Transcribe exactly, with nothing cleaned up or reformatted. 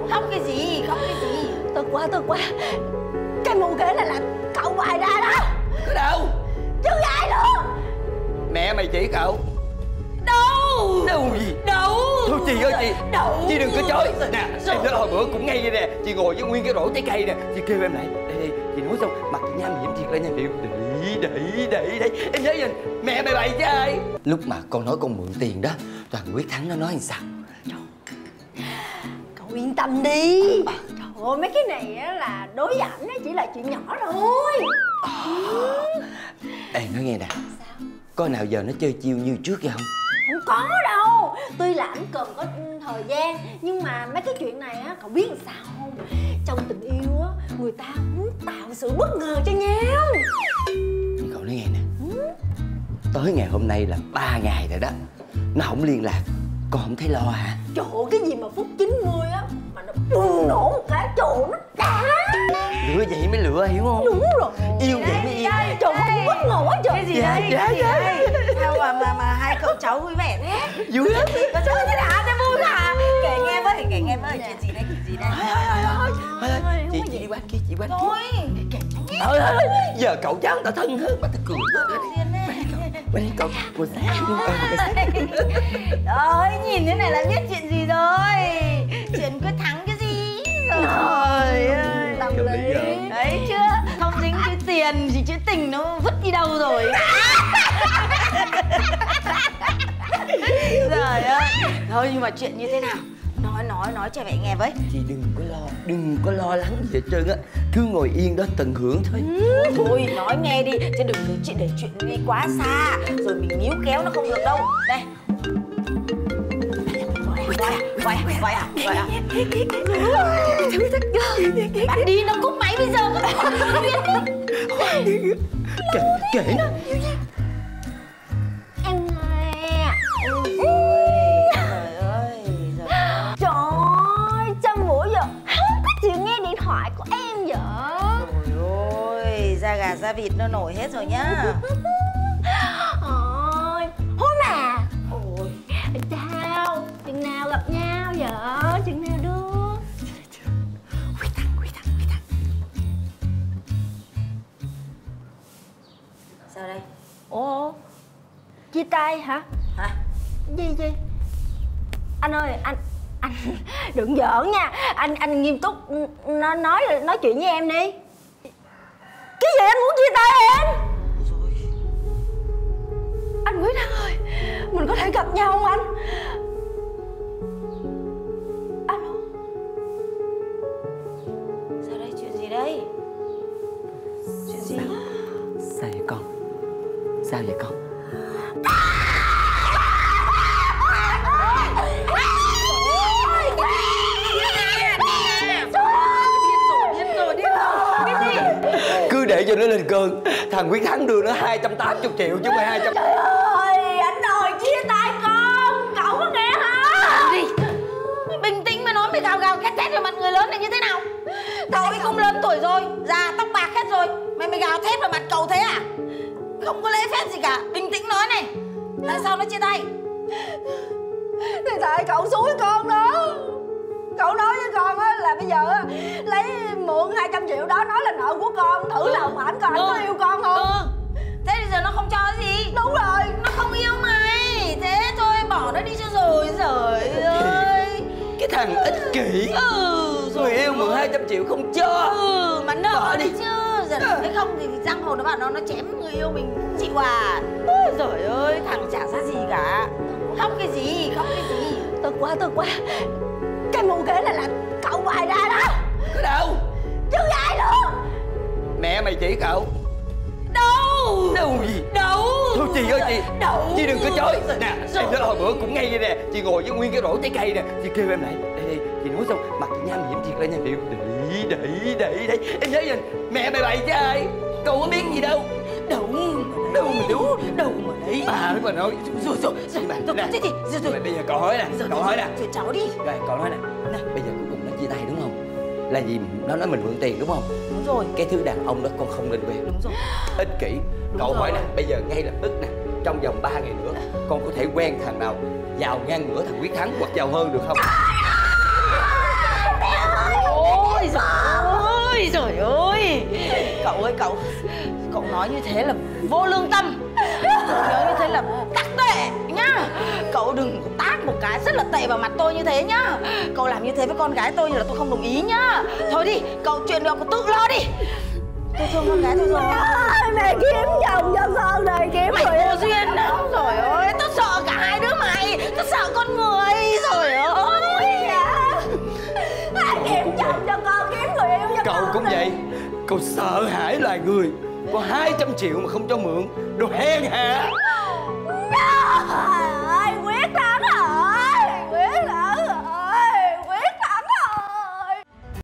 Khóc cái gì, khóc cái gì? Tức quá, tức quá. Cái mũ kế này là cậu bày ra đó. Có đâu? Chứ ai luôn? Mẹ mày chỉ cậu. Đâu? Đâu gì? Đâu? Thôi chị ơi chị. Đâu? Chị đừng có chối. Nè, em nói hồi bữa cũng ngay vậy nè. Chị ngồi với nguyên cái rổ trái cây nè. Chị kêu em lại. Đây đây, chị nói xong mặt chị nham hiểm thiệt lên nha. Điệu đẩy đẩy đẩy đẩy. Em nhớ gì? Mẹ mày bày chứ ai. Lúc mà con nói con mượn tiền đó, Toàn Quyết Thắng nó nói làm sao? Cậu yên tâm đi. Trời ơi, mấy cái này á là đối với ảnh chỉ là chuyện nhỏ thôi. Ê, nói nghe nè. Có nào giờ nó chơi chiêu như trước vậy không? Không có đâu. Tuy là ảnh cần có thời gian, nhưng mà mấy cái chuyện này á, cậu biết làm sao không? Trong tình yêu á, người ta muốn tạo sự bất ngờ cho nhau. Nhưng cậu nói nghe nè. ừ? Tới ngày hôm nay là ba ngày rồi đó. Nó không liên lạc. Con không thấy lo hả? Trời ơi, cái gì mà phút chín mươi á mà nó bùng nổ một cái, trời ơi, nó đã. Lửa vậy mới lửa, hiểu không? Đúng rồi. Yêu vậy mới yêu. Trời ơi, bất ngờ quá trời. Cái gì dạ, đây? dạ, Cái gì dạ. đây? Sao mà, mà mà hai cậu cháu vui vẻ thế? Vui lắm. Có chơi thế nào? Thế vui hả? Kể nghe với, kể nghe với. Chuyện gì đây, chuyện gì đây? Thôi thôi, chị chị đi qua kia, chị qua kia. Thôi, kể cho nghe. Thôi thôi, giờ cậu cháu người ta thân hơn mà ta cười hết. Qua đây cậu, cô sáng. Ôi, nhìn thế này là biết chuyện gì rồi. Chuyện Quyết Thắng cái gì? Trời ơi. Tâm lý. Đấy chưa? Không dính chữ tiền thì chữ tình nó vứt đi đâu rồi. Trời ơi. Thôi nhưng mà chuyện như thế nào? Nói nói nói cho mẹ nghe với. Chị đừng có lo, đừng có lo lắng gì hết trơn á. Cứ ngồi yên đó tận hưởng thôi. Ừ, thôi nói nghe đi, chứ đừng để chuyện để chuyện đi quá xa. Rồi mình níu kéo nó không được đâu. Đây. Gọi à, gọi à, gọi à, gọi à. Bắt đi, nó cúp máy bây giờ. Kể, kể nó. Em nghe. Trời ơi, Trời ơi, trong buổi giờ không có chịu nghe điện thoại của em vậy. trời ơi, da gà da vịt nó nổi hết rồi nhá. Ôi, hôm mà. Ôi, sao? Chừng nào gặp nhau vậy? Chừng nào được? Quyết Thắng, Quyết Thắng, Quyết Thắng. Sao đây? Ồ, chia tay hả? Hả? Gì gì? Anh ơi, anh anh đừng giỡn nha. Anh anh nghiêm túc nó nói nói chuyện với em đi. Cái gì anh muốn chia tay em? Rồi. Anh Quyết Thắng ơi, mình có thể gặp nhau không anh? Alo. Sao đây? Chuyện gì đây? Chuyện gì? Sao vậy con? Sao vậy con? Cứ để cho nó lên cơn. Thằng Quyết Thắng đưa nó hai trăm tám mươi triệu chứ không phải hai trăm. Trời ơi, anh đòi chia tay con. Cậu có nghe hả? Gì? Mày bình tĩnh mà nói, mày gào gào két két vào mặt người lớn này như thế nào? Cậu ấy cũng lớn tuổi rồi, già tóc bạc hết rồi. Mày mày gào thét vào mặt cậu thế à? Không có lễ phép gì cả. Bình tĩnh nói này. Tại sao nó chia tay? Thì tại cậu xúi con đó. Cậu nói với con á là bây giờ á lấy mượn hai trăm triệu đó nói là nợ của con, thử lòng ảnh coi ảnh có yêu con không. Ừ. Thế bây giờ nó không cho cái gì? Đúng rồi. Nó không yêu mày. Thế thôi bỏ nó đi cho rồi. Trời ơi. Cái thằng ích kỷ. Ừ. Người yêu mượn hai trăm triệu không cho. Ừ. Mà nợ Bỏ đi đi chứ. Giờ cái không thì giang hồ nó bảo nó nó chém người yêu mình cũng chịu à. Ôi trời ơi. Thằng chả ra gì cả. Khóc cái gì? Khóc cái gì? Tức quá, tức quá. Cái mũ kế này là cậu bày ra đó. Có đâu? Chứ ai luôn? Mẹ mày chỉ cậu. Đâu? Đâu gì? Đâu? Thôi chị ơi chị. Đâu? Chị đừng có chối. Nè, em nói hồi bữa cũng ngay vậy nè. Chị ngồi với nguyên cái rổ trái cây nè. Chị kêu em lại. Đây đây, chị nói xong mặt chị nham hiểm thiệt lên nha. Điệu đẩy đẩy đẩy đẩy. Em nhớ gì? Mẹ mày bày chứ ai? Cậu có biết gì đâu. Đâu? Đâu mà đúng. Đâu mà đấy? Bà nó mà nói. Rồi rồi rồi. Mà Rồi nè. thế thì rồi rồi. Bây giờ cậu hỏi nè. Cậu hỏi nè. Rồi cháu đi. Rồi cậu nói nè. Bây giờ cuối cùng nó chia tay đúng không? Là vì nó nói mình mượn tiền đúng không? Đúng rồi. Cái thứ đàn ông đó con không nên quen. Đúng rồi. Ích kỷ. Cậu hỏi nè, bây giờ ngay lập tức nè, trong vòng ba ngày nữa con có thể quen thằng nào giàu ngang ngửa thằng Quyết Thắng hoặc giàu hơn được không? Mẹ nói như thế là vô lương tâm. Cậu nói như thế là tắc tệ nhá. Cậu đừng tác một cái rất là tệ vào mặt tôi như thế nhá. Cậu làm như thế với con gái tôi là tôi không đồng ý nhá. Thôi đi, cậu chuyện đó cậu tự lo đi. Tôi thương con gái tôi rồi. Mày kiếm chồng cho con rồi, kiếm Mày người vô duyên lắm. Trời ơi, tôi sợ cả hai đứa mày. Tôi sợ con người. Trời ơi. Ai kiếm chồng cho con, kiếm người yêu cho Cậu con cũng rồi. vậy. Cậu sợ hãi loài người. Có hai trăm triệu mà không cho mượn. Đồ hèn hạ.